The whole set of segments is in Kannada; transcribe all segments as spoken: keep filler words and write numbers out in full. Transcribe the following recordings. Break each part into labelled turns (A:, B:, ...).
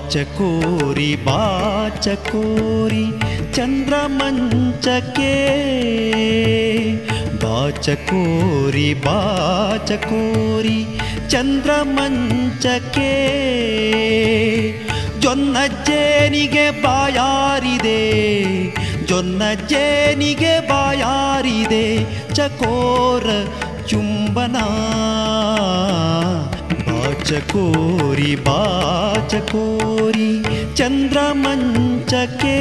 A: ಬಾಚಕೋರಿ ಬಾಚಕೋರಿ ಚಂದ್ರಮಂಚಕ್ಕೆ ಬಾಚಕೋರಿ ಬಾಚಕೋರಿ ಚಂದ್ರಮಂಚಕ್ಕೆ ಜೊನ್ನಜ್ಜೇನಿಗೆ ಬಾಯಾರಿದೆ ಜೊನ್ನಜ್ಜೇನಿಗೆ ಬಾಯಾರಿದೆ ಚಕೋರ ಚುಂಬನ ಬಾಚಕೋರಿ ಬಾಚಕೋರಿ ಚಂದ್ರಮಂಚಕ್ಕೆ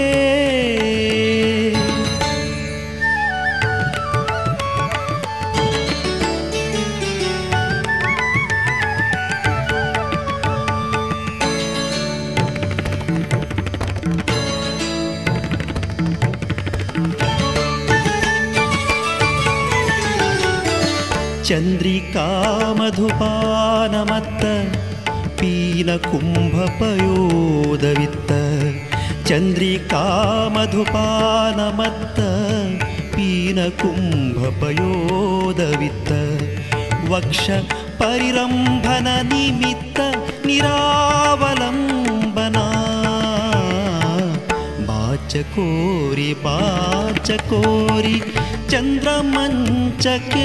A: ಚಂದ್ರಿಕಾ ಮಧುಪಾನಮತ್ತ ಪೀನ ಕುಂಭಪಯೋದವಿತ್ತ ಚಂದ್ರಿಕಾ ಮಧುಪಾನಮತ್ತ ಪೀನ ಕುಂಭಪಯೋದವಿತ್ತ ವಕ್ಷ ಪರಿರಂಭನ ನಿಮಿತ್ತ ನಿರಾವಲಂಬನ ಬಾಚಕೋರಿ ಬಾಚಕೋರಿ ಚಂದ್ರಮಂಚಕ್ಕೆ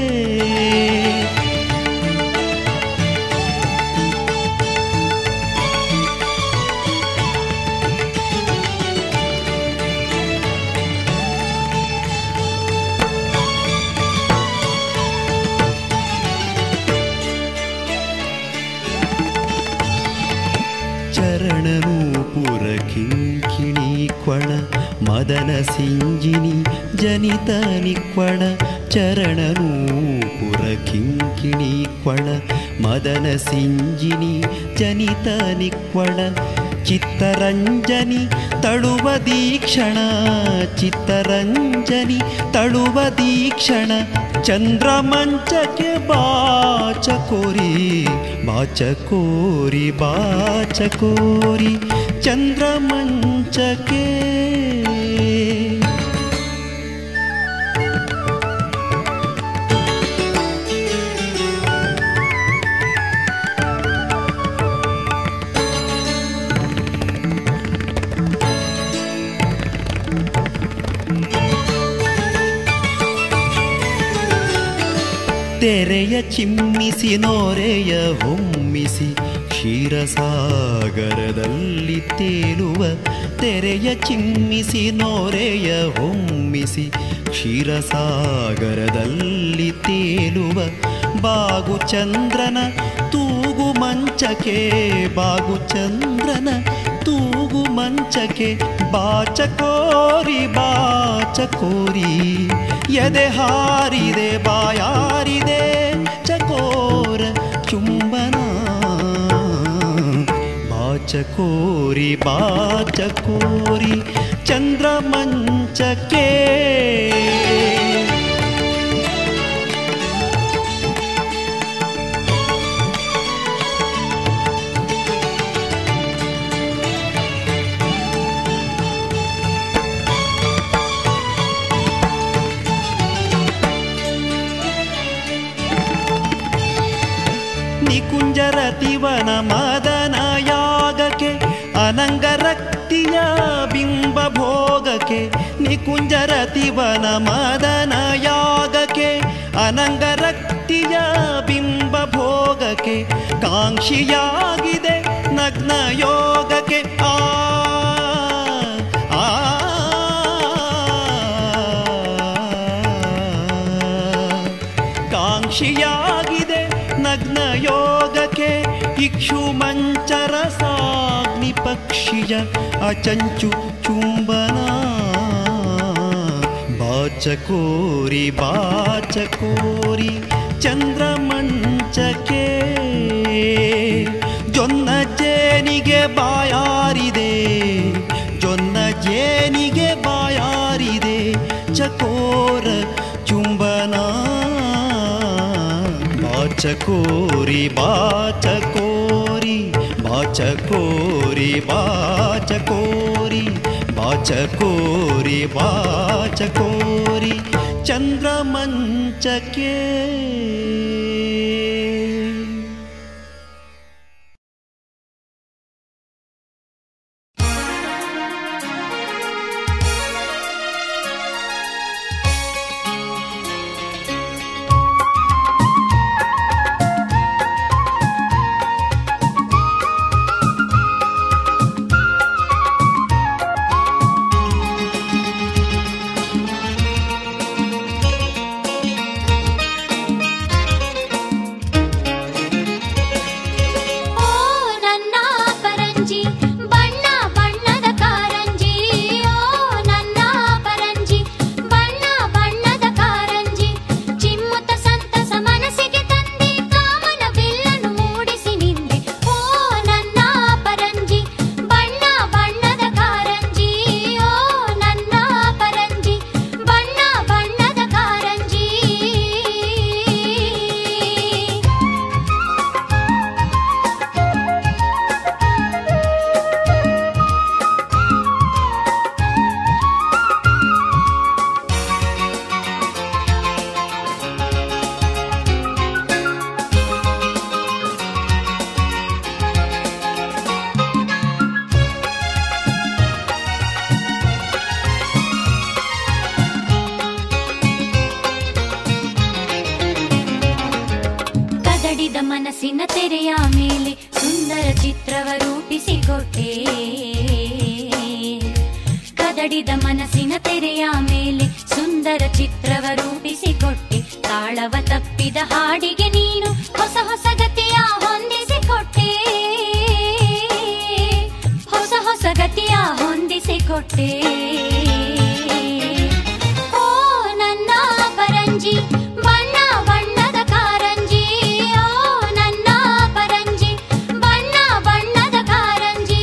A: ಚರಣನೂಪುರ ಕಿಂಕಿಣಿ ಕ್ವಣ ಮದನ ಸಿಂಜಿನಿ ಜನಿತ ನಿಕ್ವಣ ಚರಣನೂಪುರ ಕಿಂಕಿಣಿ ಕ್ವಣ ಮದನ ಸಿಂಜಿನಿ ಜನಿತ ನಿಕ್ವಣ ಚಿತ್ತರಂಜನಿ ತಳುವ ದೀಕ್ಷಣ ಚಿತ್ತರಂಜನಿ ತಳುವ ದೀಕ್ಷಣ ಚಂದ್ರಮಂಚಕ್ಕೆ ಬಾಚಕೋರಿ ಬಾಚಕೋರಿ ಬಾಚಕೋರಿ ಚಂದ್ರಮಂಚಕ್ಕೆ ತೆರೆಯ ಚಿಮ್ಮಿಸಿ ನೋರೆಯ ಹೊಮ್ಮಿಸಿ ಕ್ಷೀರಸಾಗರದಲ್ಲಿ ತೇಲುವ ತೆರೆಯ ಚಿಮ್ಮಿಸಿ ನೋರೆಯ ಹೊಮ್ಮಿಸಿ ಕ್ಷೀರಸಾಗರದಲ್ಲಿ ತೇಲುವ ಬಾಗು ಚಂದ್ರನ ತೂಗು ಮಂಚಕ್ಕೆ ಬಾಗು ಚಂದ್ರನ ತೂಗು ಮಂಚಕ್ಕೆ ಬಾಚಕೋರಿ ಬಾಚಕೋರಿ ಎದೆ ಹಾರಿದೆ ಬಾಯಾರಿದೆ ಚಕೋರ ಚುಂಬನ ಬಾಚಕೋರಿ ಬಾಚಕೋರಿ ಚಂದ್ರಮಂಚಕ್ಕೆ ನಿಕುಂಜರತಿವನ ಮದನ ಯಾಗಕ್ಕೆ ಅನಂಗರಕ್ತಿಯ ಬಿಂಬ ಭೋಗಕ್ಕೆ ನಿಕುಂಜರತಿವನ ಮದನ ಯಾಗಕ್ಕೆ ಅನಂಗರಕ್ತಿಯ ಬಿಂಬ ಭೋಗಕ್ಕೆ ಕಾಂಕ್ಷಿಯಾಗಿದೆ ನಗ್ನ ಯೋಗಕ್ಕೆ ಆ ಕಾಂಕ್ಷಿಯಾಗಿದೆ ನಗ್ನ ಯೋಗಕ್ಕೆ ಇಕ್ಷು ಮಂಚರ ಸಾಗ್ನಿ ಪಕ್ಷಿಯ ಅಚಂಚು ಚುಂಬನ ಬಾಚಕೋರಿ ಬಾಚಕೋರಿ ಚಂದ್ರಮಂಚಕ್ಕೆ ಜೊನ್ನ ಜೇನಿಗೆ ಬಾಯಾರಿದೆ ಜೊನ್ನ ಜೇನಿಗೆ ಬಾಯಾರಿದೆ ಚಕೋರ ಚುಂಬನ ಬಾಚಕೋರಿ ಬಾಚಕೋರಿ ಬಾಚಕೋರಿ ಬಾಚಕೋರಿ ಬಾಚಕೋರಿ ಬಾಚಕೋರಿ ಚಂದ್ರಮಂಚಕ್ಕೆ
B: ಕದಡಿದ ಮನಸ್ಸಿನ ತೆರೆಯ ಮೇಲೆ ಸುಂದರ ಚಿತ್ರವ ರೂಪಿಸಿಕೊಟ್ಟೆ. ಕದಡಿದ ಮನಸ್ಸಿನ ತೆರೆಯ ಮೇಲೆ ಸುಂದರ ಚಿತ್ರವ ರೂಪಿಸಿಕೊಟ್ಟೆ. ತಾಳವ ತಪ್ಪಿದ ಹಾಡಿಗೆ ನೀನು ಹೊಸ ಹೊಸ ಗತಿಯ ಹೊಂದಿಸಿಕೊಟ್ಟೆ. ಹೊಸ ಹೊಸ ಗತಿಯ ಹೊಂದಿಸಿಕೊಟ್ಟೆ. ಓ ನನ್ನ ಪರಂಜಿ ಬಣ್ಣ ಬಣ್ಣದ ಕಾರಂಜಿ. ಓ ನನ್ನ ಪರಂಜಿ ಬಣ್ಣ ಬಣ್ಣದ ಕಾರಂಜಿ.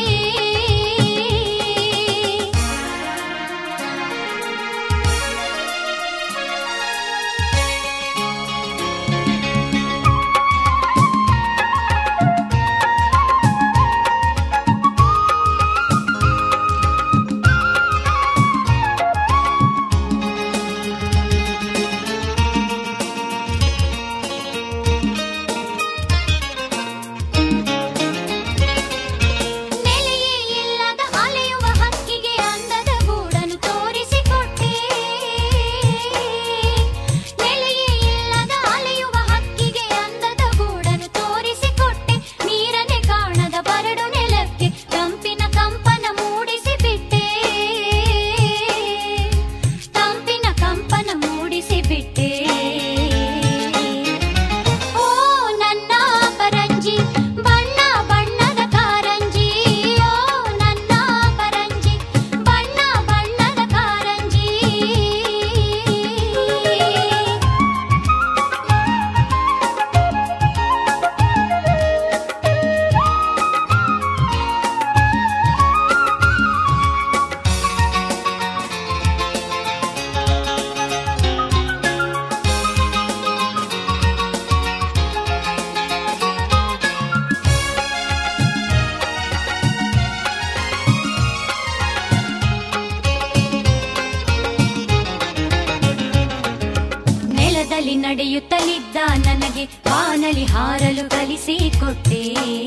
B: ನಡೆಯುತ್ತಲಿದ್ದ ನನಗೆ ಬಾನಲಿ ಹಾರಲು ಕಲಿಸಿಕೊಟ್ಟೆ.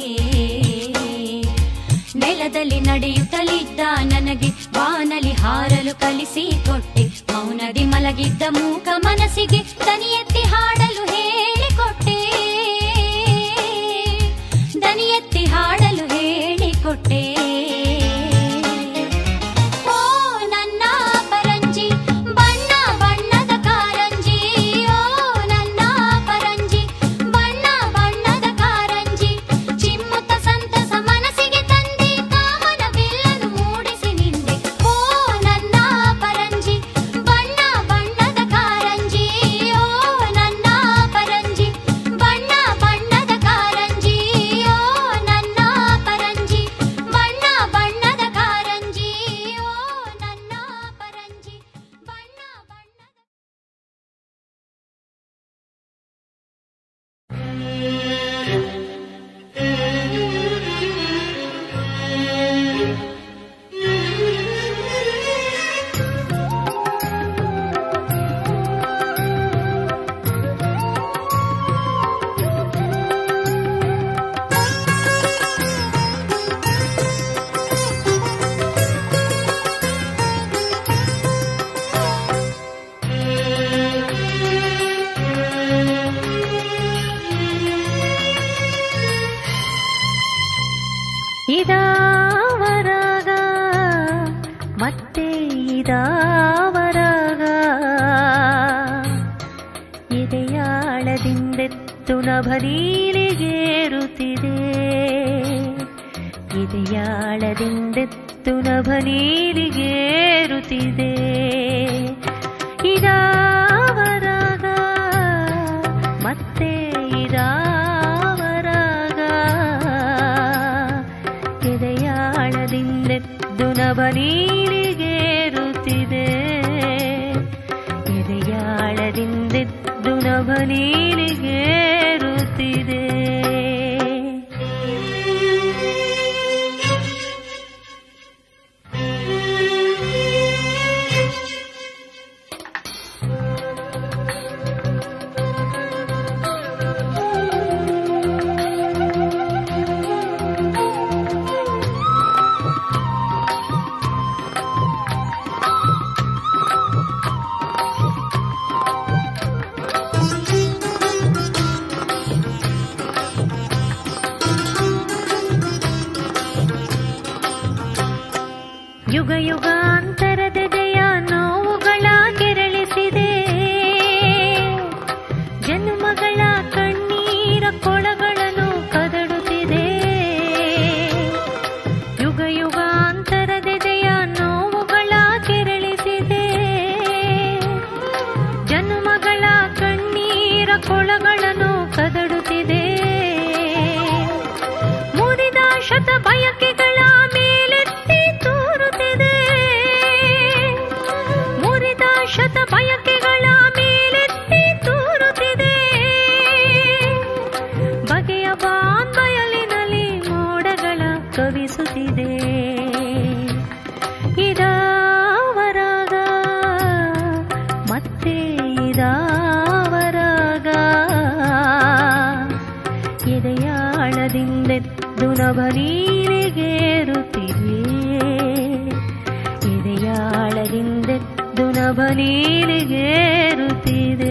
B: ನೆಲದಲ್ಲಿ ನಡೆಯುತ್ತಲಿದ್ದ ನನಗೆ ಬಾನಲಿ ಹಾರಲು ಕಲಿಸಿಕೊಟ್ಟೆ. ಮೌನದಿ ಮಲಗಿದ್ದ ಮೂಕ ಮನಸ್ಸಿಗೆ ದನಿ ಎತ್ತಿ ಹಾಡಲು ಹೇಳಿಕೊಟ್ಟೆ. ದನಿ ಎತ್ತಿ ಹಾಡಲು ಹೇಳಿಕೊಟ್ಟೆ.
C: ಇದಾವರಾಗ ಮತ್ತೆ ಇದಾವರಾಗ ಇದೆಯಾಳದಿಂದೆತ್ತು ನಭನೀಲಿಗೇರುತ್ತಿದೆ. ಇದೆಯಾಳದಿಂದೆತ್ತು ನಭನೀಲಿಗೇರುತ್ತಿದೆ. ಇದಾವರಾಗ ಮತ್ತೆ ಇದಾವರಾಗ ಇದೆಯಾಳದಿಂದೆದ್ದು ನಭನೀಲಿಗೇರುತ್ತಿದೆ. ಇದೆಯಾಳದಿಂದೆದ್ದು ನಭನೀಲಿಗೇರುತ್ತಿದೆ. ಯುಗ ಯುಗಾಂತರದೆದೆಯ ನೋವುಗಳ ಕೆರಳಿಸಿದೆ, ಜನ್ಮಗಳ ಕಣ್ಣೀರ ಕೊಳಗಳನ್ನು ಕದಡುತ್ತಿದೆ. ಯುಗ ಯುಗಾಂತರದೆದೆಯ ನೋವುಗಳ ಕೆರಳಿಸಿದೆ, ಜನ್ಮಗಳ ಕಣ್ಣೀರ ಕೊಳಗಳನ್ನು ಕದಡುತ್ತಿದೆ. ಮುರಿದ ಶತ ಬಯಕೆಗಳ ಮೇಲೆತ್ತಿ ತೋರುತ್ತಿದೆ, ಮುರಿದ ಶತ ಬಯಕೆಗಳ ಮೇಲೆತ್ತಿ ತೋರುತ್ತಿದೆ. ಬಗೆಯ ಬಾಂಬಯಲಿನಲ್ಲಿ ಮೋಡಗಳ ಕವಿಸುತ್ತಿದೆ. ಇದಾವರಾಗ ಮತ್ತೆ ಇದಾವರಾಗ, ಎದೆಯಾಳದಿಂದೆದ್ದು ನಭನೀಲಿಗೇರುತ್ತಿದೆ, ಎದೆಯಾಳದಿಂದೆದ್ದು ನಭನೀಲಿಗೇರುತ್ತಿದೆ.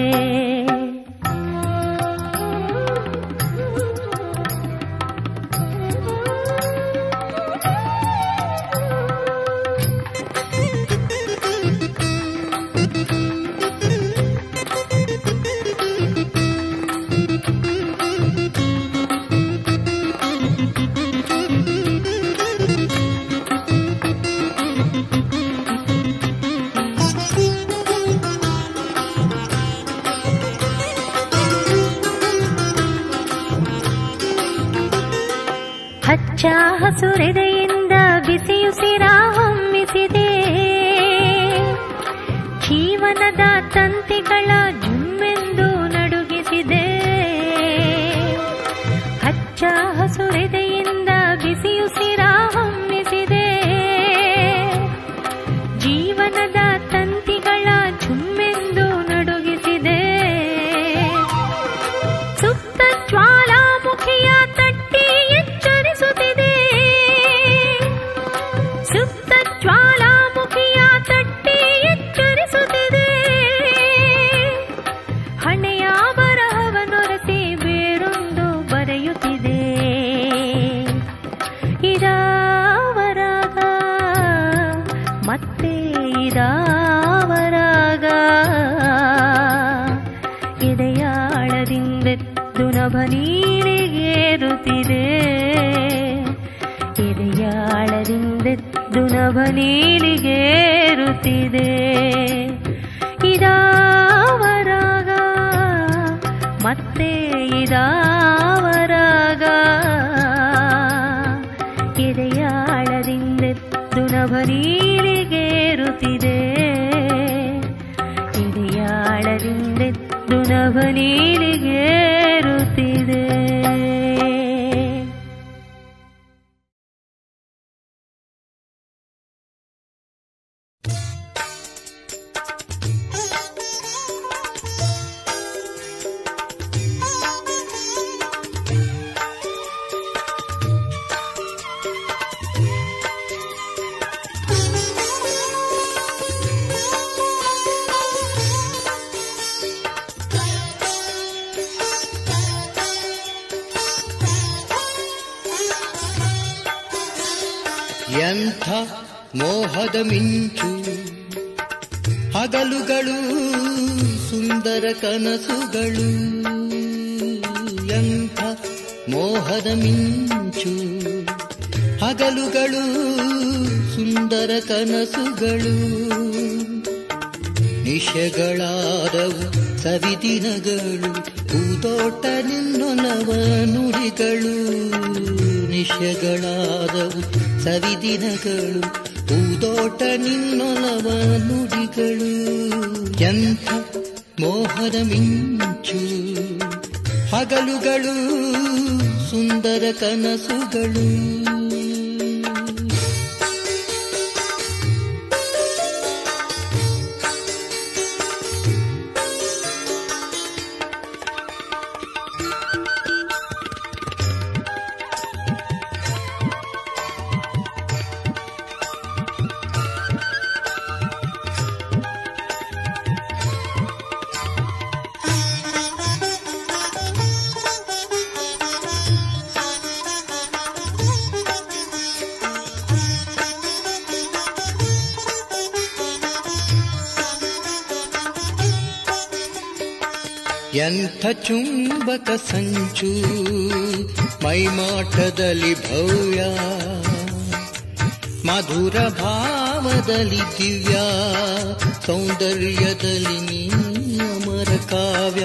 C: ಹಚ್ಚ ಹಸುರೆದೆಯಿಂದ ಬಿಸಿಯುಸಿರ ಹೊಮ್ಮಿಸಿದೆ, ಜೀವನದ ತಂತಿಗಳ ಜುಮ್ಮೆಂದು ನಡುಗಿಸಿದೆ. ಹಚ್ಚ ಹಸುರೆದೆಯಿಂದ ಬಿಸಿಯುಸಿರ ಹೊಮ್ಮಿಸಿದೆ, ಜೀವನದ ತಂತಿಗಳ ಜುಮ್ಮೆಂದು ನಡುಗಿಸಿದೆ. ಸುಪ್ತ ಜ್ವಾಲಾಮುಖಿಯ ತಟ್ಟಿ ಎಚ್ಚರಿಸುತ್ತಿದೆ, ಸುಪ್ತ ಜ್ವಾಲಾಮುಖಿಯ ತಟ್ಟಿ ಎಚ್ಚರಿಸುತ್ತಿದೆ. ಹಣೆಯ ಬರಹವನ್ನೊರೆಸಿ ಬೇರೊಂದು ಬರೆಯುತ್ತಿದೆ. ಇದಾವರಾಗ ಮತ್ತೆ ಇದಾವರಾಗ, ಎದೆಯಾಳದಿಂದೆದ್ದು ನಭನೀಲಿಗೇರುತ್ತಿದೆ, ಎದೆಯಾಳದಿಂದೆದ್ದು ನಭನೀಲಿಗೇರುತ್ತಿದೆ. ಇದಾವರಾಗ ಮತ್ತೆ ಇದಾವರಾಗ, ಎದೆಯಾಳದಿಂದೆದ್ದು ನಭನೀಲಿಗೇರುತ್ತಿದೆ, ಎದೆಯಾಳದಿಂದೆದ್ದು ನಭನೀಲಿಗೇರುತ್ತಿದೆ.
A: ಎಂಥ ಮೋಹದ ಮಿಂಚು, ಹಗಲುಗಳು ಸುಂದರ ಕನಸುಗಳು. ಎಂಥ ಮೋಹದ ಮಿಂಚು, ಹಗಲುಗಳು ಸುಂದರ ಕನಸುಗಳು. ನಿಶೆಗಳಾದವು ಸವಿದಿನಗಳು, ಹೂದೋಟ ನಿನ್ನೊಲವ ನುಡಿಗಳು. ನಿಶೆಗಳಾದವು ಸವಿದಿನಗಳು, ಹೂದೋಟ ನಿನ್ನೊಲವ ನುಡಿಗಳು. ಎಂಥ ಮೋಹದ ಮಿಂಚು, ಹಗಲುಗಳು ಸುಂದರ ಕನಸುಗಳು. ಎಂಥ ಚುಂಬಕ ಸಂಚು ಮೈಮಾಟದಲ್ಲಿ ಭವ್ಯ, ಮಧುರ ಭಾವದಲ್ಲಿ ದಿವ್ಯ, ಸೌಂದರ್ಯದಲ್ಲಿ ನೀ ಅಮರ ಕಾವ್ಯ.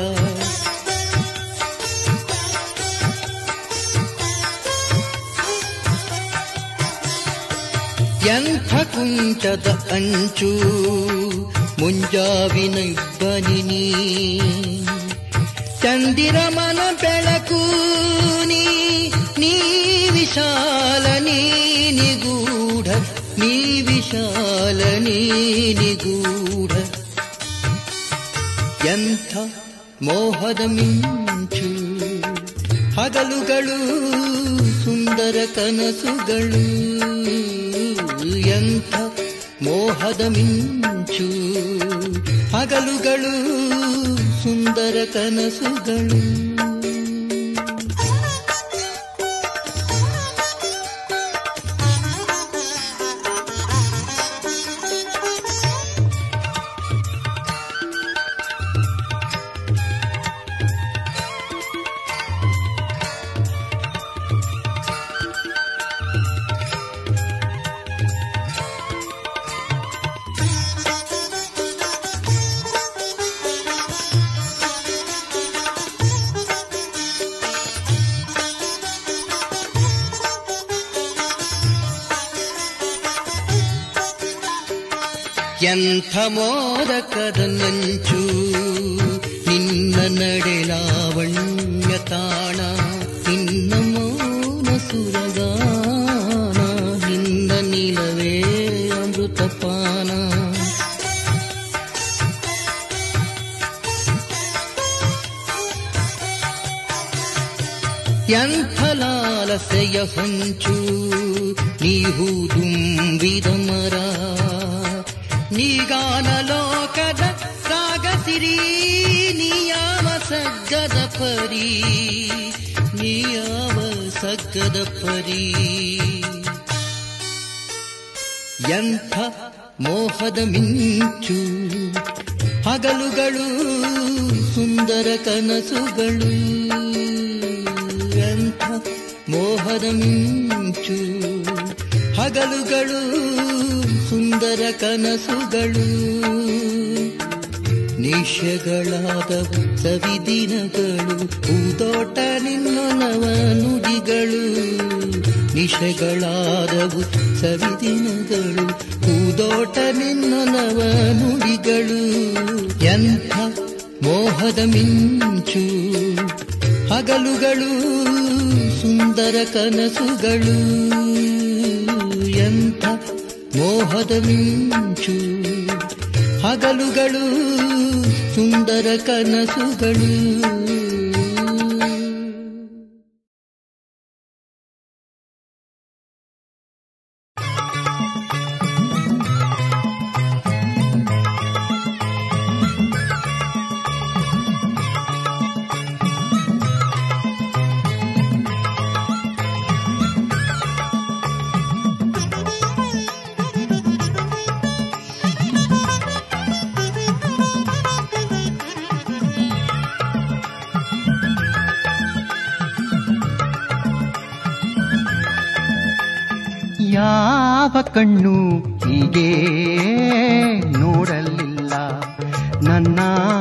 A: ಎಂಥ ಕುಂಚದ ಅಂಚು ಮುಂಜಾವಿನ ಇಬ್ಬನಿ ನೀ, ಚಂದಿರಮನ ಬೆಳಕು ನೀ, ನೀ ವಿಶಾಲ ನೀ ನಿಗೂಢ, ನೀ ವಿಶಾಲ ನೀ ನಿಗೂಢ. ಎಂಥ ಮೋಹದ ಮಿಂಚು ಹಗಲುಗಳು ಸುಂದರ ಕನಸುಗಳು, ಎಂಥ ಮೋಹದ ಮಿಂಚು ಹಗಲುಗಳು ಸುಂದರ ಕನಸುಗಳು. ಎಂಥ ಮೋದಕದ ನಂಚು ನಿನ್ನ ನಡೆ ಲಾವಣ್ಯ ತಾಣ, ನಿನ್ನ ಮೌನ ಸುರಗಾನ, ನಿನ್ನ ನಿಲವೇ ಅಮೃತಪಾನ. ಎಂಥ ಲಾಲಸೆಯ ಹೊಂಚು ನೀಹೂ ದುಂಬಿದ ಮರ, ನೀಗಾನ ಲೋಕದ ಸಾಗಸಿರಿ, ನೀಯಾವ ಸಗ್ಗದ ಪರಿ, ನೀಯಾವ ಸಗ್ಗದ ಪರಿ. ಎಂಥ ಮೋಹದ ಮಿಂಚು ಹಗಲುಗಳು ಸುಂದರ ಕನಸುಗಳು, ಎಂಥ ಮೋಹದ ಮಿಂಚು ಹಗಲುಗಳು ಸುಂದರ ಕನಸುಗಳು. ನಿಶಗಳಾದವು ಸವಿದಿನಗಳು ಹೂದೋಟ ನಿನ್ನೊಲವ ನುಡಿಗಳು, ನಿಶಗಳಾದವು ಸವಿದಿನಗಳು ಹೂದೋಟ ನಿನ್ನೊಲವ ನುಡಿಗಳು. ಎಂಥ ಮೋಹದ ಮಿಂಚು ಹಗಲುಗಳು ಸುಂದರ ಕನಸುಗಳು, ಎಂಥ ಮೋಹದ ಮಿಂಚು ಹಗಲುಗಳು ಸುಂದರ ಕನಸುಗಳು.
D: ಯಾವ ಕಣ್ಣು ಹೀಗೆ ನೋಡಲಿಲ್ಲ ನನ್ನ,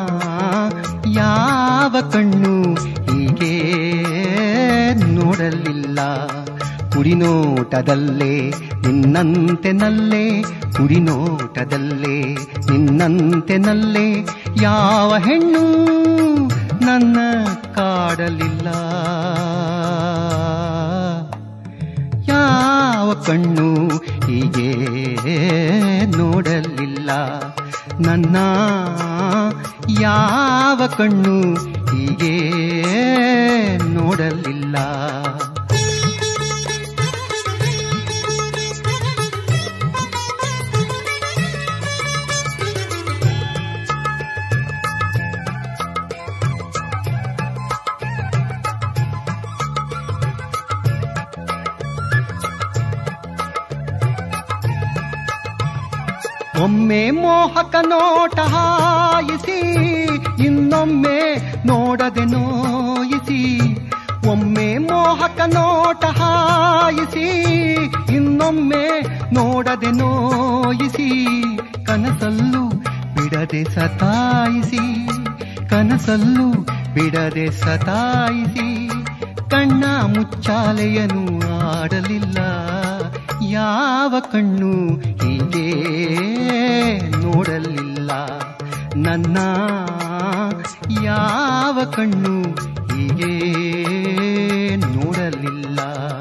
D: ಯಾವ ಕಣ್ಣು ಹೀಗೆ ನೋಡಲಿಲ್ಲ. ಕುಡಿನೋಟದಲ್ಲೇ ನಿನ್ನಂತೆ ನಲ್ಲೆ, ಕುಡಿನೋಟದಲ್ಲೇ ನಿನ್ನಂತೆ ನಲ್ಲೆ. ಯಾವ ಹೆಣ್ಣು ನನ್ನ ಕಾಡಲಿಲ್ಲ, ಯಾವ ಕಣ್ಣು ಹೀಗೆ ನೋಡಲಿಲ್ಲ ನನ್ನ, ಯಾವ ಕಣ್ಣು ಹೀಗೆ ನೋಡಲಿಲ್ಲ. ಒಮ್ಮೆ ಮೋಹಕ ನೋಟ ಹಾಯಿಸಿ, ಇನ್ನೊಮ್ಮೆ ನೋಡದೆ ನೋಯಿಸಿ, ಒಮ್ಮೆ ಮೋಹಕ ನೋಟ ಹಾಯಿಸಿ, ಇನ್ನೊಮ್ಮೆ ನೋಡದೆ ನೋಯಿಸಿ, ಕನಸಲ್ಲೂ ಬಿಡದೆ ಸತಾಯಿಸಿ, ಕನಸಲ್ಲೂ ಬಿಡದೆ ಸತಾಯಿಸಿ, ಕಣ್ಣ ಮುಚ್ಚಾಲೆಯನ್ನು ಆಡಲಿಲ್ಲ ಯಾವ ಕಣ್ಣು ಹೀಗೆ ನೋಡಲಿಲ್ಲ, ನನ್ನ ಯಾವ ಕಣ್ಣು ಹೀಗೆ ನೋಡಲಿಲ್ಲ.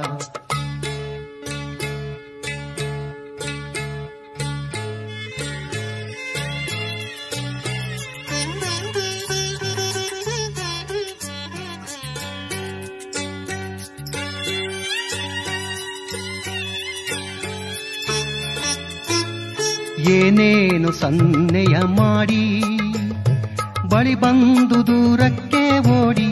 D: ಏನೇನು ಸನ್ನೆಯ ಮಾಡಿ ಬಳಿ ಬಂದು ದೂರಕ್ಕೆ ಓಡಿ,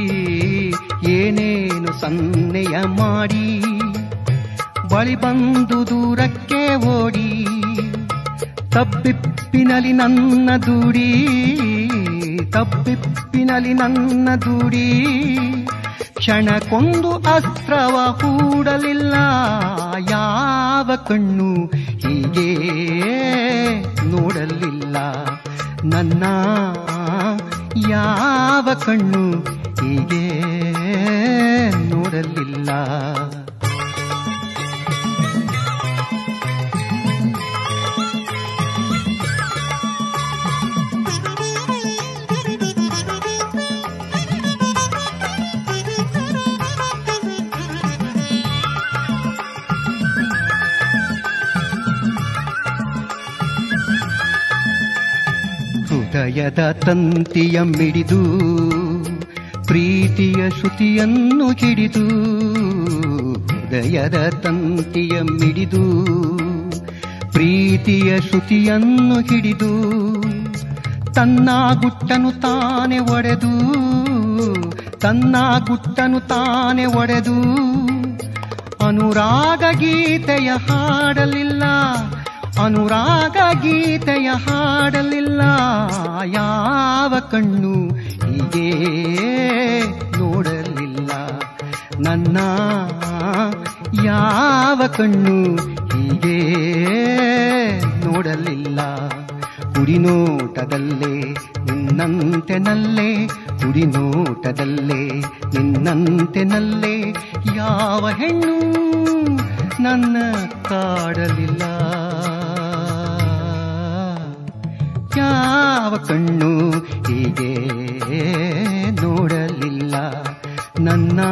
D: ಏನೇನು ಸನ್ನೆಯ ಮಾಡಿ ಬಳಿ ಬಂದು ದೂರಕ್ಕೆ ಓಡಿ, ತಬ್ಬಿಪ್ಪಿನಲಿ ನನ್ನ ದೂಡಿ, ತಬ್ಬಿಪ್ಪಿನಲಿ ನನ್ನ ದೂಡಿ, ಕ್ಷಣಕ್ಕೊಂದು ಅಸ್ತ್ರವ ಹೂಡಲಿಲ್ಲ ಯಾವ ಕಣ್ಣು ಹೀಗೆ ನೋಡಲಿಲ್ಲ, ನನ್ನ ಯಾವ ಕಣ್ಣು ಹೀಗೆ ನೋಡಲಿಲ್ಲ. ಹೃದಯದ ತಂತಿಯ ಮಿಡಿದು ಪ್ರೀತಿಯ ಶ್ರುತಿಯನ್ನು ಹಿಡಿದು, ಹೃದಯದ ತಂತಿಯ ಮಿಡಿದು ಪ್ರೀತಿಯ ಶ್ರುತಿಯನ್ನು ಹಿಡಿದು, ತನ್ನ ಗುಟ್ಟನು ತಾನೆ ಒಡೆದು, ತನ್ನ ಗುಟ್ಟನು ತಾನೆ ಒಡೆದು, ಅನುರಾಗ ಗೀತೆಯ ಹಾಡಲಿಲ್ಲ, ಅನುರಾಗ ಗೀತೆಯ ಹಾಡಲಿಲ್ಲ ಯಾವ ಕಣ್ಣು ಹೀಗೆ ನೋಡಲಿಲ್ಲ, ನನ್ನ ಯಾವ ಕಣ್ಣು ಹೀಗೆ ನೋಡಲಿಲ್ಲ. ಕುಡಿನೋಟದಲ್ಲೇ ನಿನ್ನಂತೆ ನಲ್ಲೇ, ಕುಡಿನೋಟದಲ್ಲೇ ನಿನ್ನಂತೆ ನಲ್ಲೇ, ಯಾವ ಹೆಣ್ಣು ನನ್ನ ಕಾಡಲಿಲ್ಲ, ಯಾವ ಕಣ್ಣು ಹೀಗೆ ನೋಡಲಿಲ್ಲ, ನನ್ನ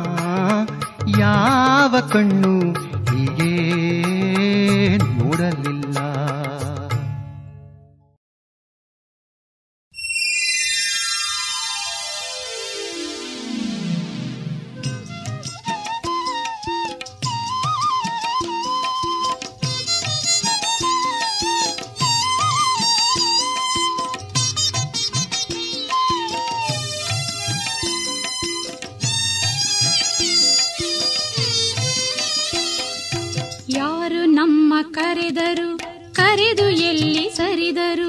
D: ಯಾವ ಕಣ್ಣು ಹೀಗೆ ನೋಡಲಿಲ್ಲ.
B: ಯಾರು ನಮ್ಮ ಕರೆದರು, ಕರೆದು ಎಲ್ಲಿ ಸರಿದರು,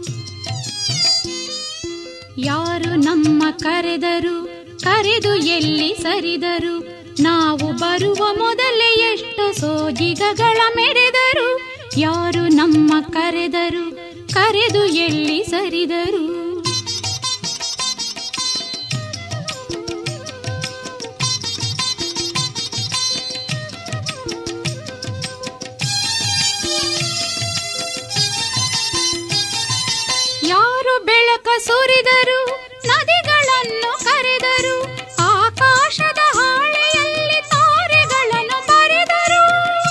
B: ಯಾರು ನಮ್ಮ ಕರೆದರು, ಕರೆದು ಎಲ್ಲಿ ಸರಿದರು, ನಾವು ಬರುವ ಮೊದಲೇ ಎಷ್ಟು ಸೋಜಿಗಗಳ ಮೆರೆದರು, ಯಾರು ನಮ್ಮ ಕರೆದರು, ಕರೆದು ಎಲ್ಲಿ ಸರಿದರು. ಯಾರು ಬೆಳಕ ಸುರಿದರು, ನದಿಗಳನ್ನು ಕರೆದರು, ಆಕಾಶದ ಹಾಳೆಯಲ್ಲಿ ತಾರೆಗಳನ್ನು ಬರೆದರು,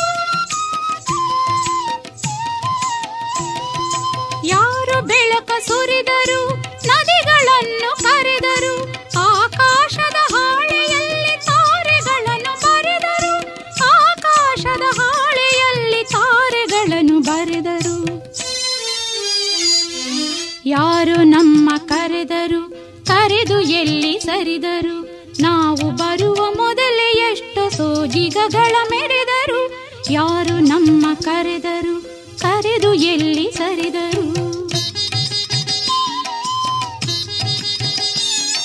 B: ಯಾರು ಬೆಳಕ ಸುರಿದರು, ನದಿಗಳನ್ನು ಕರೆದರು, ಆಕಾಶದ ಹಾಳೆಯಲ್ಲಿ ತಾರೆಗಳನ್ನು ಬರೆದರು, ಆಕಾಶದ ಹಾಳೆಯಲ್ಲಿ ತಾರೆಗಳನ್ನು ಬರೆದರು. ಯಾರು ನಮ್ಮ ಕರೆದರು, ಕರೆದು ಎಲ್ಲಿ ಸರಿದರು, ನಾವು ಬರುವ ಮೊದಲೇ ಎಷ್ಟು ಸೋಜಿಗಗಳ ಮೆರೆದರು, ಯಾರು ನಮ್ಮ ಕರೆದರು, ಕರೆದು ಎಲ್ಲಿ ಸರಿದರು.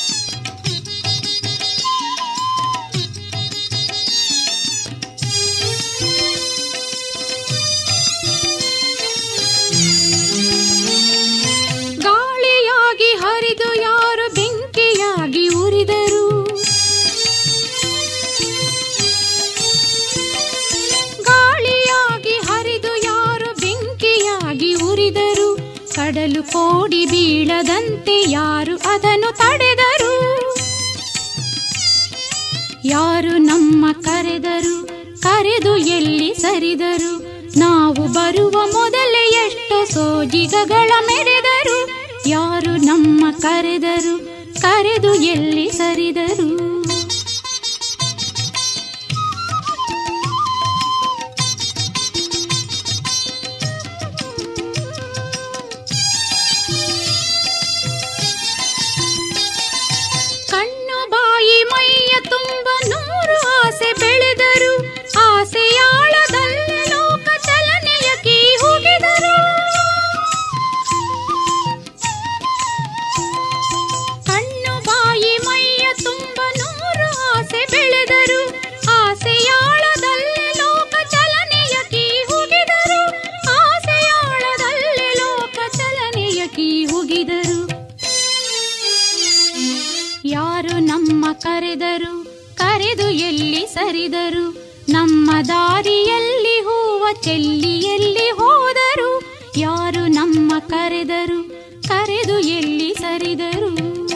B: ಕೋಡಿ ಬೀಳದಂತೆ ಯಾರು ಅದನ್ನು ತಡೆದರು? ಯಾರು ನಮ್ಮ ಕರೆದರು, ಕರೆದು ಎಲ್ಲಿ ಸರಿದರು? ನಾವು ಬರುವ ಮೊದಲೇ ಎಷ್ಟು ಸೋಜಿಗಗಳ ಮೆರೆದರು. ಯಾರು ನಮ್ಮ ಕರೆದರು, ಕರೆದು ಎಲ್ಲಿ ಸರಿದರು? ಕಣ್ಣು ಬಾಯಿ ಮೈಯ ತುಂಬ ನೂರು ಆಸೆ ಬೆಳೆದರು, ಆಸೆಯಾಳದಲ್ಲಿ ಲೋಕ ಚಲನೆಯ ಕೀ ಹೋಗಿದರು. ಕಣ್ಣು ಬಾಯಿ ಮೈಯ ತುಂಬ ನೂರು ಆಸೆ ಬೆಳೆದರು, ಆಸೆಯಾಳದಲ್ಲಿ ಲೋಕ ಚಲನೆಯ ಕೀ ಹೋಗಿದರು. ಆಸೆಯಾಳದಲ್ಲಿ ಲೋಕ ಚಲನೆಯ ಕೀ ಹೋಗಿದರು. ಯಾರು ನಮ್ಮ ಕರೆದರು, ಕರೆದು ಎಲ್ಲಿ ಸರಿದರು? ನಮ್ಮ ದಾರಿಯಲ್ಲಿ ಹೂವ ಚೆಲ್ಲಿ ಎಲ್ಲಿ ಹೋದರು? ಯಾರು ನಮ್ಮ ಕರೆದರು, ಕರೆದು ಎಲ್ಲಿ ಸರಿದರು?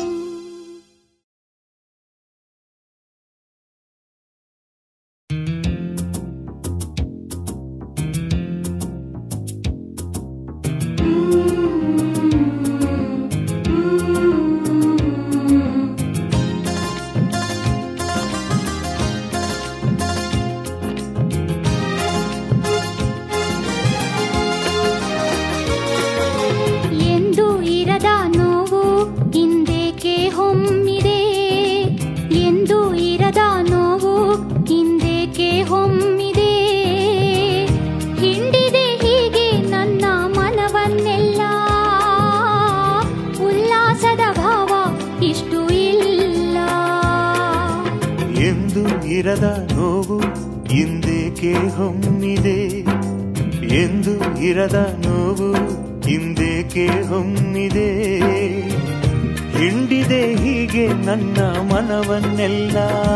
E: ಇರದ ನೋವು ಇಂದೇಕೆ ಹೊಮ್ಮಿದೆ, ಎಂದು ಇರದ ನೋವು ಇಂದೇಕೆ ಹೊಮ್ಮಿದೆ. ಹಿಂಡಿದೆ ಹೀಗೆ ನನ್ನ ಮನವನ್ನೆಲ್ಲ,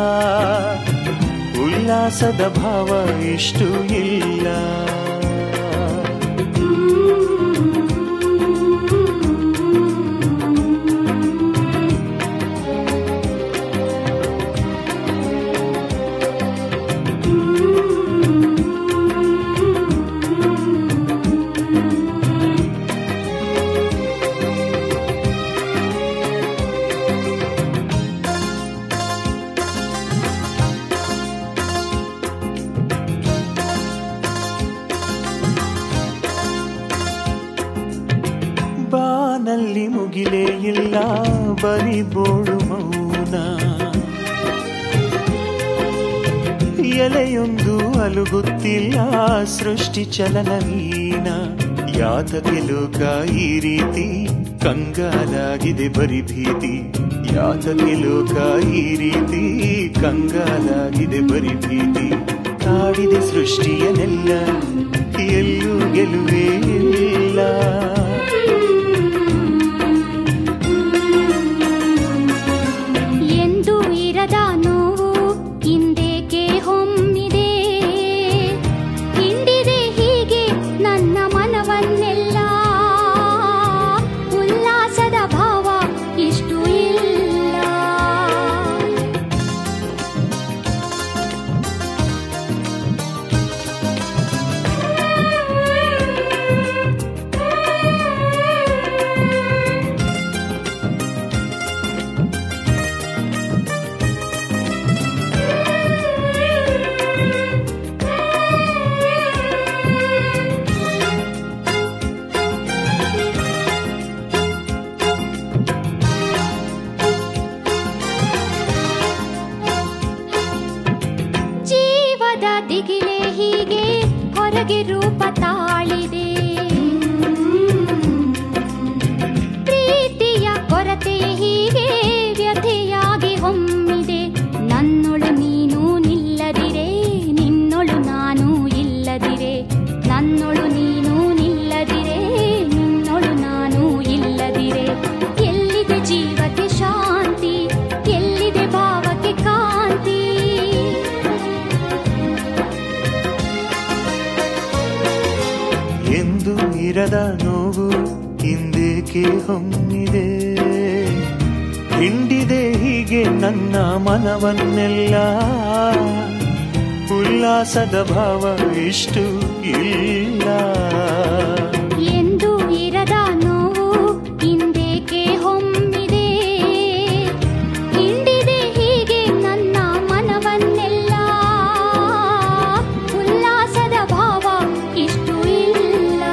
E: ಉಲ್ಲಾಸದ ಭಾವ ಇಷ್ಟು ಇಲ್ಲ. ಬಾನಲ್ಲಿ ಮುಗಿಲೇ ಇಲ್ಲ, ಬರಿ ಬೋಳು ಮೌನ. ಎಲೆಯೊಂದು ಅಲುಗುತ್ತಿಲ್ಲ, ಸೃಷ್ಟಿ ಚಲನವೀನ. ಯಾತಕ್ಕೆ ಲೋಕ ಈ ರೀತಿ ಕಂಗಾಲಾಗಿದೆ ಬರಿ ಭೀತಿ? ಯಾತಕ್ಕೆ ಲೋಕ ಈ ರೀತಿ ಕಂಗಾಲಾಗಿದೆ ಬರಿ ಭೀತಿ? ಕಾಡಿದೆ ಸೃಷ್ಟಿಯನೆಲ್ಲ, ಎಲ್ಲೂ ಗೆಲುವೇ ಇಲ್ಲ.
B: ರೂಪ ತಾಳಿದೆ, ಪ್ರೀತಿಯ ಕೊರತೆ ಹೀಗೆ ವ್ಯಥೆಯಾಗಿ ಹೊಮ್ಮಿದೆ. ನನ್ನೊಳು ನೀನು ನಿಲ್ಲದಿರೆ, ನಿನ್ನೊಳು ನಾನು ಇಲ್ಲದಿರೆ. ನನ್ನೊಳು ನೀನು ನಿಲ್ಲದಿರೆ, ನಿನ್ನೊಳು ನಾನು ಇಲ್ಲದಿರೆ. ಎಲ್ಲಿದೆ ಜೀವಕ್ಕೆ ಶಾಂತಿ, ಎಲ್ಲಿದೆ ಭಾವಕ್ಕೆ ಕಾಂತಿ?
E: ಎಂದು ಹೊಮ್ಮಿದೆ, ಹಿಂಡಿದೆ ಹೀಗೆ ನನ್ನ ಮನವನ್ನೆಲ್ಲ. ಉಲ್ಲಾಸದ ಭಾವ ಇಷ್ಟು ಇಲ್ಲ.
B: ಎಂದು ಇರದ ನೋವು ಇಂದೇಕೆ ಹೊಮ್ಮಿದೆ, ಹಿಂಡಿದೆ ಹೀಗೆ ನನ್ನ ಮನವನ್ನೆಲ್ಲ. ಉಲ್ಲಾಸದ ಭಾವ ಇಷ್ಟು ಇಲ್ಲ.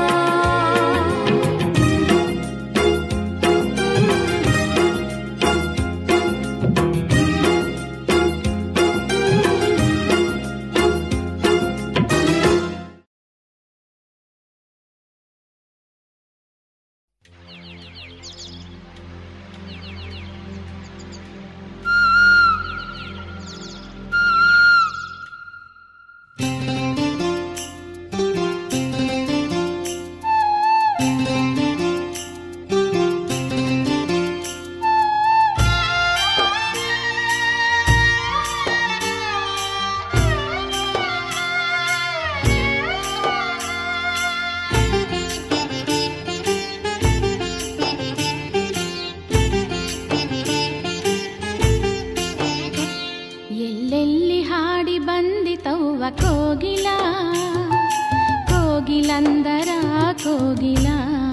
B: ಎಲ್ಲೆಲ್ಲಿ ಹಾಡಿ ಬಂದಿತವ್ವ ಕೋಗಿಲ, ಕೋಗಿಲಂದರ ಕೋಗಿಲ.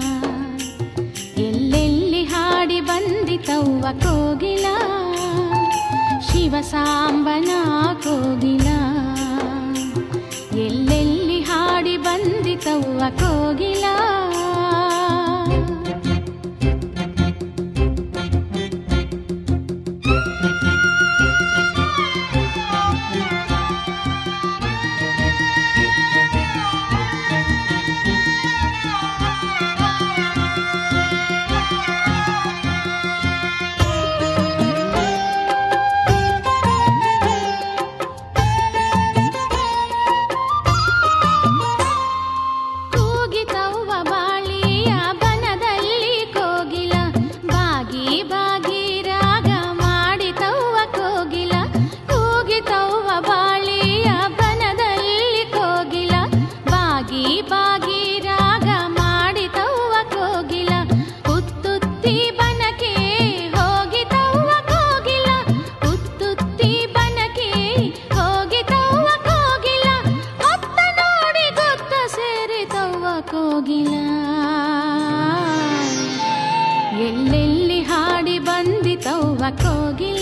B: ಎಲ್ಲೆಲ್ಲಿ ಹಾಡಿ ಬಂದಿತವ್ವ ಕೋಗಿಲ, ಶಿವಸಾಂಬನ ಕೋಗಿಲ. ಎಲ್ಲೆಲ್ಲಿ ಹಾಡಿ ಬಂದಿತವ್ವ ಕೋಗಿಲ. ಕೂಗಿತವ್ವ ಬಾಳಿಯ ಬನದಲ್ಲಿ ಕೋಗಿಲ, ಬಾಗಿ ಬಾಗಿ ರಾಗ ಮಾಡಿತವ್ವ ಕೋಗಿಲ. ಕೂಗಿತವ್ವ ಬಾಳಿಯ ಬನದಲ್ಲಿ ಕೋಗಿಲ, ಬಾಗಿ ಬಾಗಿ ರಾಗ ಮಾಡಿತವ್ವ ಕೋಗಿಲ. ಉತ್ತುತ್ತಿ ಬನಕೆ ಹೋಗಿತವ್ವ ಕೋಗಿಲ, ಉತ್ತುತ್ತಿ ಬನಕೆ ಹೋಗಿತವ್ವ ಕೋಗಿಲ. ಹೊತ್ತ ನೋಡಿ ಗೊತ್ತ ಸೇರಿತವ್ವ ಕೋಗಿಲ. ಎಲ್ಲೆಲ್ಲಿ ಹಾಡಿ ಬಂದಿತವ್ವ ಕೋಗಿಲ,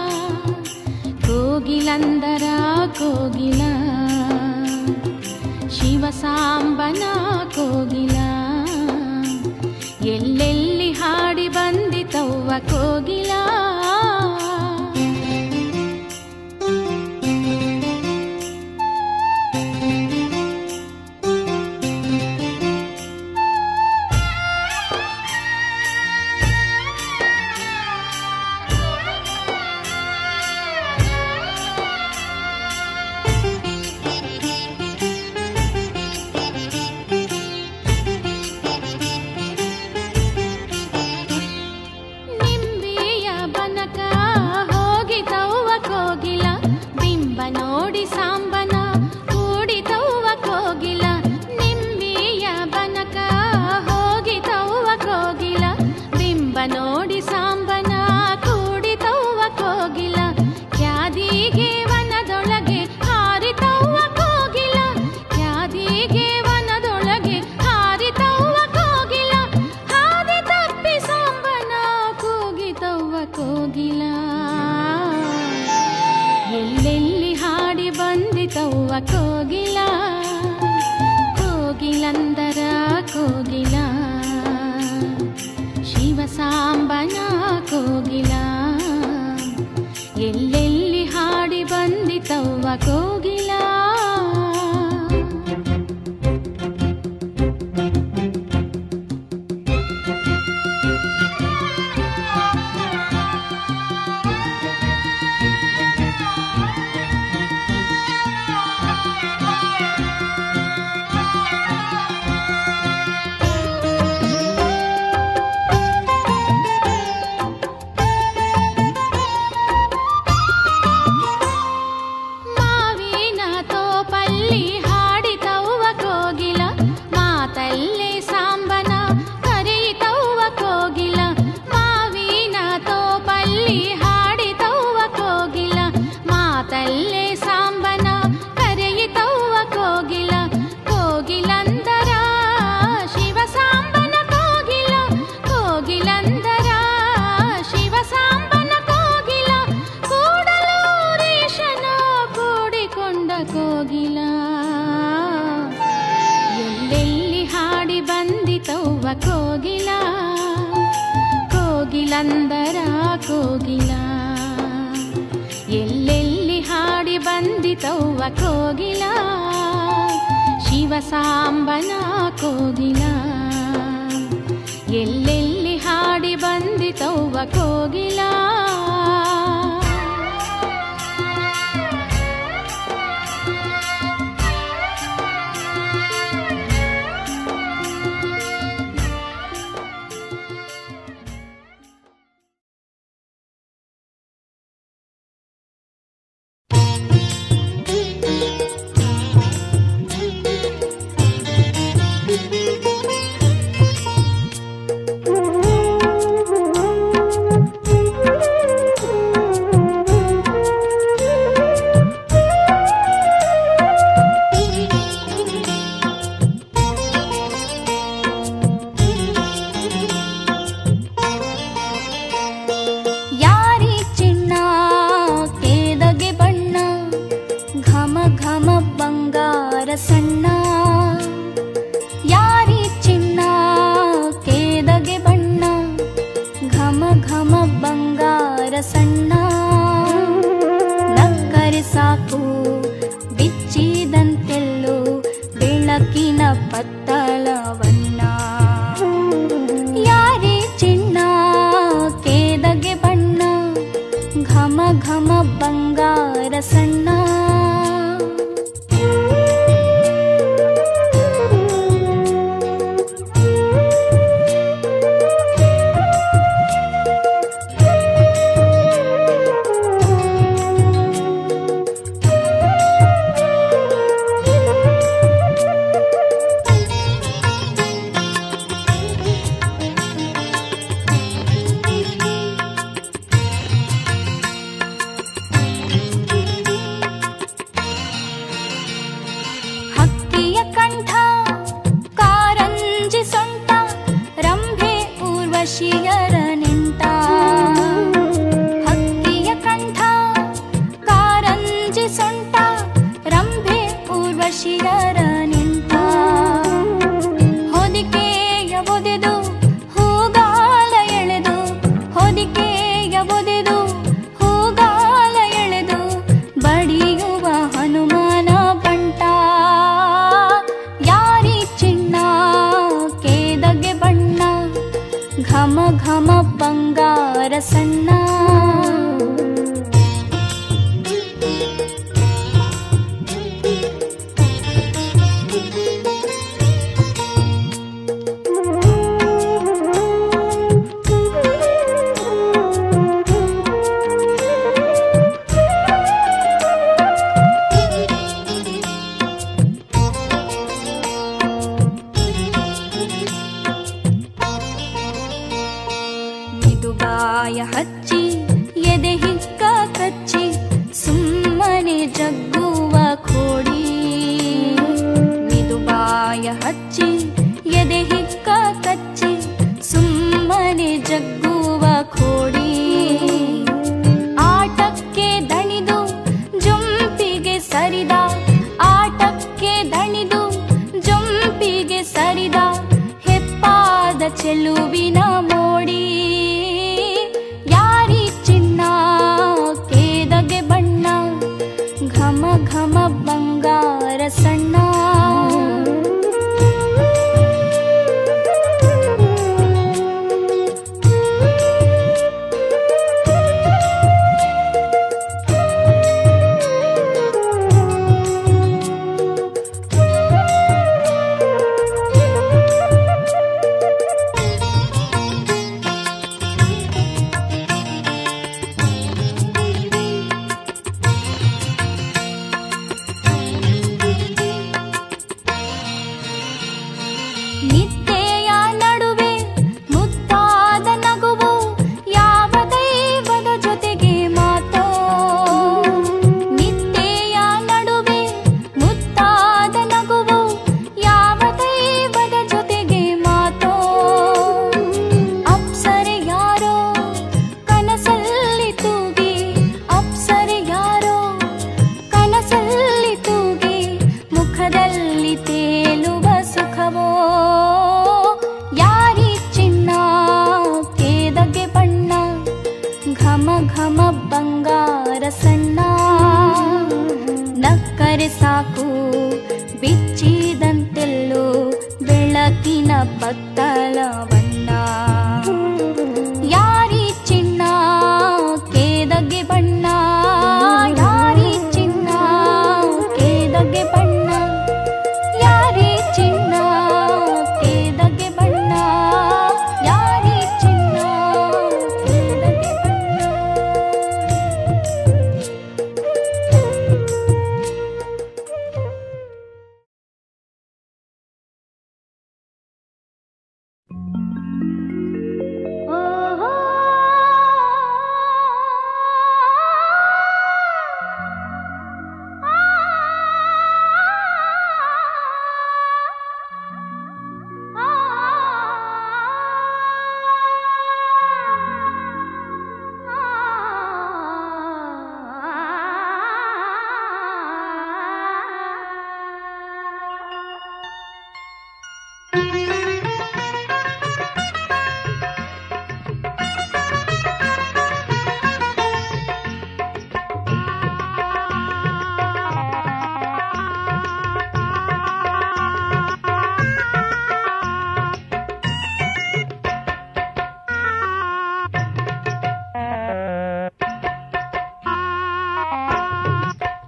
B: ಕೋಗಿಲಂದರ ಕೋಗಿಲ. ಶಿವಸಾಂಬನ ಕೋಗಿಲ. ಎಲ್ಲೆಲ್ಲಿ ಹಾಡಿ ಬಂದಿತವ್ವ ಕೋಗಿಲ. ನಿಂಬೆಯ ಬನಕ ಹೋಗಿತವ್ವ ಕೋಗಿಲ, ಬಿಂಬ ನೋಡಿ ಸಾಂಬನ ಕೂಡಿತವ್ವ ಕೋಗಿಲ. ನಿಂಬೆಯ ಬನಕ ಹೋಗಿತವ್ವ ಕೋಗಿಲ, ಬಿಂಬ ನೋಡಿ ಸಾಂಬನ ಕೂಡಿತವ್ವ ಕೋಗಿಲ. ಕ್ಯಾದಿಗೆ ವನದೊಳಗೆ ಹಾರಿತವ್ವ ಕೋಗಿಲ, ಕ್ಯಾದಿಗೆ ವನದೊಳಗೆ ಹಾರಿತವ್ವ ಕೋಗಿಲ. ಹಾದಿ ತಪ್ಪಿ ಸಾಂಬನ ಕೂಗಿತವ್ವ ಕೋಗಿಲ. ಎಲ್ಲೆಲ್ಲಿ ಹಾಡಿ ಬಂದಿತವ್ವ ಕೋಗಿಲ, ಕೋಗಿಲಂದರ ಕೋಗಿಲ. ಶಿವಸಾಂಬನ ಕೋಗಿಲ. ಎಲ್ಲೆಲ್ಲಿ ಹಾಡಿ ಬಂದಿತವ್ವ ಕೋಗಿಲ. ಮಾವಿನ ಬಂದಿತವ್ವ ಕೋಗಿಲ, ಶಿವಸಾಂಬನ ಕೋಗಿಲ. ಎಲ್ಲೆಲ್ಲಿ ಹಾಡಿ ಬಂದಿತವ್ವ ಕೋಗಿಲ.
F: ಸಣ್ಣ ಯಾರಿ ಚಿನ್ನ ಕೇದಗೆ ಬಣ್ಣ, ಘಮ ಘಮ ಬಂಗಾರ ಸಣ್ಣ. ನಕ್ಕರೆ ಸಾಕು ಬಿಚ್ಚಿದಂತೆಲ್ಲೋ ಬೆಳಕಿನ ಪತ್ತಲವನ್ನ. ಯಾರಿ ಚಿನ್ನ ಕೇದಗೆ ಬಣ್ಣ, ಘಮ ಘಮ ಬಂಗಾರ ಸಣ್ಣ. ಘಮ ಘಮ ಬಂಗಾರ ಸಣ್ಣ. ಮಿದುಗಾಯ ಹಚ್ಚಿ ಎದೆ ಹಿಕ್ಕ ಕಚ್ಚಿ ಸುಮ್ಮನೆ ಜಗ್ಗುವ ಕೋಡಿ. ಮಿದುಗಾಯ ಹಚ್ಚಿ ಎದೆ ಹಿಕ್ಕ ಕಚ್ಚಿ ಸುಮ್ಮನೆ ಜಗ್ಗುವ ಕೋಡಿ. ಆಟಕ್ಕೆ ದಣಿದು ಜುಂಪಿಗೆ ಸರಿದ, ಆಟಕ್ಕೆ ದಣಿದು ಜುಂಪಿಗೆ ಸರಿದ ಹೆಪ್ಪಾದ ಚೆಲುವಿನ ಮೋಡಿ. ಯಾರಿ ಚಿನ್ನ ಕೇದಗೆ ಬಣ್ಣ, ಘಮ ಘಮ ಬಂಗಾರ ಸಣ್ಣ.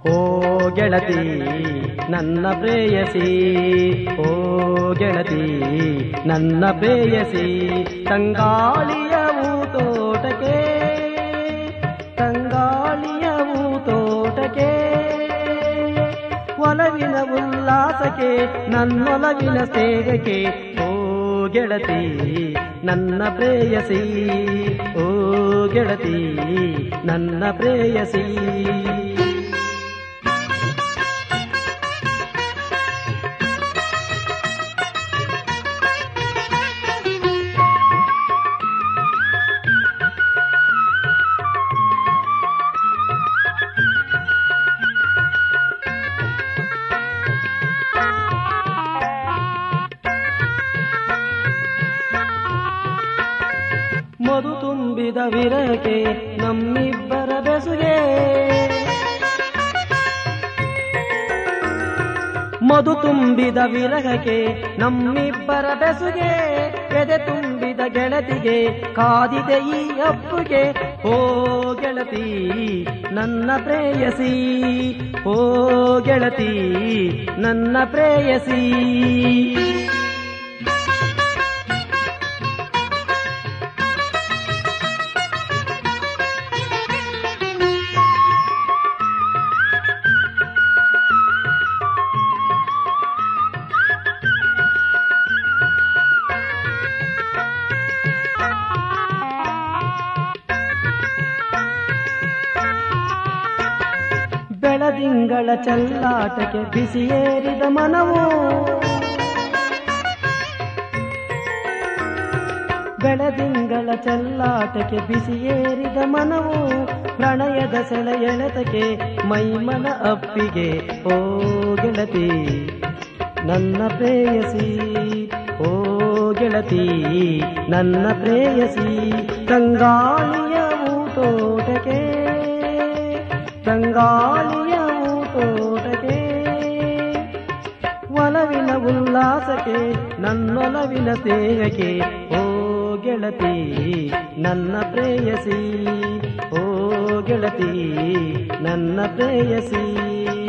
G: ಓ ಗೆಳತಿ ನನ್ನ ಪ್ರೇಯಸಿ, ಓ ಗೆಳತಿ ನನ್ನ ಪ್ರೇಯಸಿ. ತಂಗಾಳಿಯ ತೋಟಕ್ಕೆ, ತಂಗಾಳಿಯ ತೋಟಕ್ಕೆ, ಒಲವಿನ ಉಲ್ಲಾಸಕ್ಕೆ ನನ್ನೊಲವಿನ ಸೇವೆಗೆ. ಓ ಗೆಳತಿ ನನ್ನ ಪ್ರೇಯಸಿ, ಓ ಗೆಳತಿ ನನ್ನ ಪ್ರೇಯಸಿ. ಮಧು ತುಂಬಿದ ವಿರಹಕ್ಕೆ ನಮ್ಮಿಬ್ಬರ ಬೆಸುಗೆ, ಮಧು ತುಂಬಿದ ವಿರಹಕ್ಕೆ ನಮ್ಮಿಬ್ಬರ ಬೆಸುಗೆ. ಎದೆ ತುಂಬಿದ ಗೆಳತಿಗೆ ಕಾದಿದೆ ಈ ಅಪ್ಪುಗೆ. ಓ ಗೆಳತಿ ನನ್ನ ಪ್ರೇಯಸಿ, ಓ ಗೆಳತಿ ನನ್ನ ಪ್ರೇಯಸಿ. ಬೆಳದಿಂಗಳ ಚೆಲ್ಲಾಟಕ್ಕೆ ಬಿಸಿಯೇರಿದ ಮನವು, ಬೆಳದಿಂಗಳ ಚೆಲ್ಲಾಟಕ್ಕೆ ಬಿಸಿಯೇರಿದ ಮನವು. ಪ್ರಣಯದ ಸೆಳೆ ಎಳೆತಕ್ಕೆ ಮೈಮನ ಅಪ್ಪಿಗೆ. ಓ ಗೆಳತಿ ನನ್ನ ಪ್ರೇಯಸಿ, ಓ ಗೆಳತಿ ನನ್ನ ಪ್ರೇಯಸಿ. ತಂಗಾಳಿಯ ತೋಟಕ್ಕೆ, ತಂಗಾಳಿಯ ತೋಟಕ್ಕೆ, ಒಲವಿನ ಉಲ್ಲಾಸಕ್ಕೆ ನನ್ನೊಲವಿನ ಸೇವೆಗೆ. ಓ ಗೆಳತಿ ನನ್ನ ಪ್ರೇಯಸಿ, ಓ ಗೆಳತಿ ನನ್ನ ಪ್ರೇಯಸಿ.